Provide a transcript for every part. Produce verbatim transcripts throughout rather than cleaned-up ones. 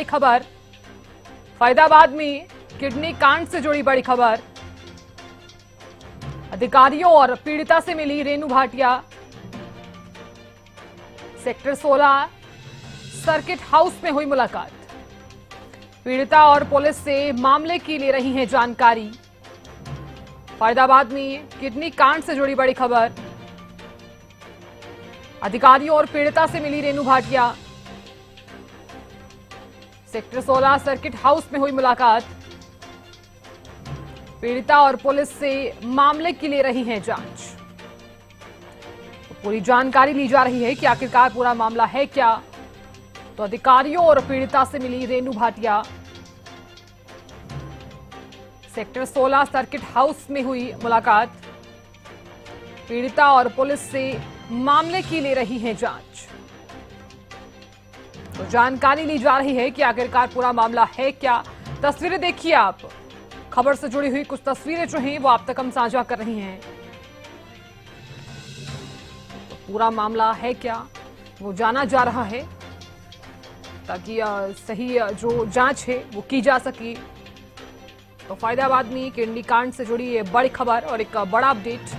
खबर फरीदाबाद में किडनी कांड से जुड़ी बड़ी खबर। अधिकारियों और पीड़िता से मिली रेणु भाटिया। सेक्टर सोलह सर्किट हाउस में हुई मुलाकात। पीड़िता और पुलिस से मामले की ले रही हैं जानकारी। फरीदाबाद में किडनी कांड से जुड़ी बड़ी खबर। अधिकारियों और पीड़िता से मिली रेणु भाटिया। सेक्टर सोलह सर्किट हाउस में हुई मुलाकात। पीड़िता और पुलिस से मामले की ले रही हैं जांच। तो पूरी जानकारी ली जा रही है कि आखिरकार पूरा मामला है क्या। तो अधिकारियों और पीड़िता से मिली रेणु भाटिया। सेक्टर सोलह सर्किट हाउस में हुई मुलाकात। पीड़िता और पुलिस से मामले की ले रही है जांच। तो जानकारी ली जा रही है कि आखिरकार पूरा मामला है क्या। तस्वीरें देखिए आप। खबर से जुड़ी हुई कुछ तस्वीरें जो हैं वो आप तक हम साझा कर रही हैं। तो पूरा मामला है क्या वो जाना जा रहा है ताकि सही जो जांच है वो की जा सके। तो फरीदाबाद में किडनी कांड से जुड़ी ये बड़ी खबर और एक बड़ा अपडेट।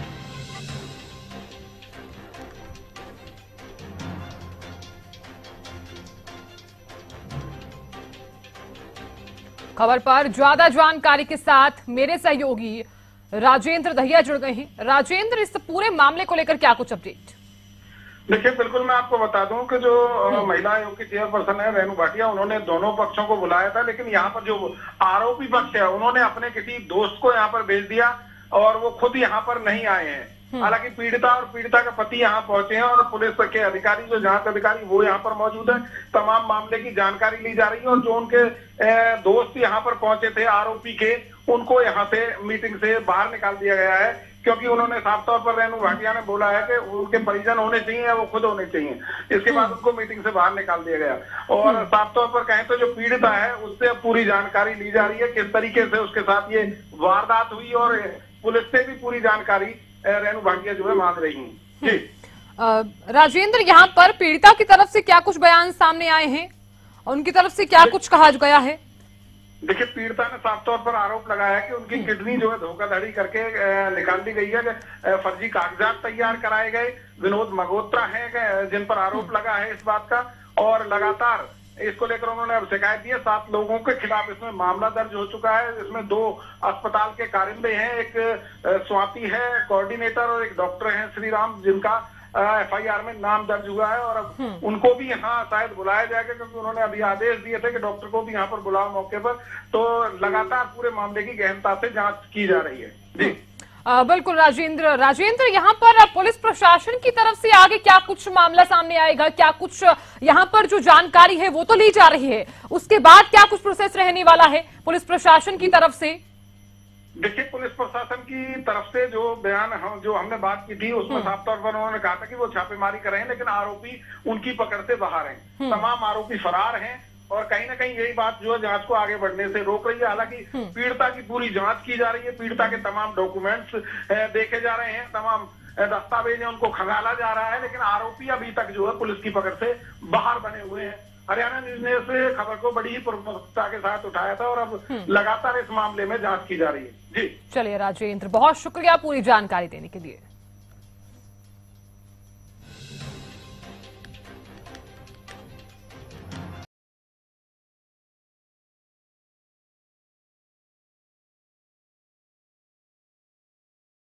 खबर पर ज्यादा जानकारी के साथ मेरे सहयोगी राजेंद्र दहिया जुड़ गए हैं। राजेंद्र, इस पूरे मामले को लेकर क्या कुछ अपडेट? देखिए, बिल्कुल मैं आपको बता दूं कि जो महिला आयोग की चेयरपर्सन है रेणु भाटिया, उन्होंने दोनों पक्षों को बुलाया था, लेकिन यहाँ पर जो आरोपी पक्ष है उन्होंने अपने किसी दोस्त को यहाँ पर भेज दिया और वो खुद यहाँ पर नहीं आए हैं। हालांकि पीड़िता और पीड़िता का पति यहाँ पहुंचे हैं और पुलिस के अधिकारी, जो जांच अधिकारी, वो यहाँ पर मौजूद है। तमाम मामले की जानकारी ली जा रही है और जो उनके दोस्त यहाँ पर पहुंचे थे आरोपी के, उनको यहाँ से मीटिंग से बाहर निकाल दिया गया है, क्योंकि उन्होंने साफ तौर पर रेणु भाटिया ने बोला है कि उनके परिजन होने चाहिए या वो खुद होने चाहिए। इसके बाद उनको मीटिंग से बाहर निकाल दिया गया और साफ तौर पर कहें तो जो पीड़िता है उससे पूरी जानकारी ली जा रही है, किस तरीके से उसके साथ ये वारदात हुई, और पुलिस से भी पूरी जानकारी रेणु भाटिया जो है मांग रही है। जी राजेंद्र, यहाँ पर पीड़िता की तरफ से क्या कुछ बयान सामने आए हैं और उनकी तरफ से क्या कुछ कहा गया है? देखिए, पीड़िता ने साफ तौर पर आरोप लगाया है कि उनकी किडनी जो है धोखाधड़ी करके निकाल दी गई है, फर्जी कागजात तैयार कराए गए। विनोद मगोत्रा हैं जिन पर आरोप लगा है इस बात का, और लगातार इसको लेकर उन्होंने अब शिकायत दी है। सात लोगों के खिलाफ इसमें मामला दर्ज हो चुका है। इसमें दो अस्पताल के कारिंदे हैं, एक स्वाति है कोऑर्डिनेटर और एक डॉक्टर हैं श्रीराम, जिनका एफ आई आर में नाम दर्ज हुआ है। और अब उनको भी यहाँ शायद बुलाया जाएगा, क्योंकि उन्होंने अभी आदेश दिए थे कि डॉक्टर को भी यहाँ पर बुलाओ मौके पर। तो लगातार पूरे मामले की गहनता से जांच की जा रही है। जी आ, बिल्कुल राजेंद्र राजेंद्र यहाँ पर पुलिस प्रशासन की तरफ से आगे क्या कुछ मामला सामने आएगा? क्या कुछ यहाँ पर जो जानकारी है वो तो ली जा रही है, उसके बाद क्या कुछ प्रोसेस रहने वाला है पुलिस प्रशासन की तरफ से? देखिए, पुलिस प्रशासन की तरफ से जो बयान हम जो हमने बात की थी उसमें साफ तौर पर उन्होंने कहा था कि वो छापेमारी कर रहे हैं, लेकिन आरोपी उनकी पकड़ से बाहर हैं। तमाम आरोपी फरार हैं और कहीं ना कहीं यही बात जो है जांच को आगे बढ़ने से रोक रही है। हालांकि पीड़िता की पूरी जांच की जा रही है, पीड़िता के तमाम डॉक्यूमेंट्स देखे जा रहे हैं, तमाम दस्तावेज हैं उनको खंगाला जा रहा है, लेकिन आरोपी अभी तक जो है पुलिस की पकड़ से बाहर बने हुए हैं। हरियाणा न्यूज ने इस खबर को बड़ी ही प्रमुखता के साथ उठाया था और अब लगातार इस मामले में जांच की जा रही है। जी चलिए राजेंद्र, बहुत शुक्रिया पूरी जानकारी देने के लिए।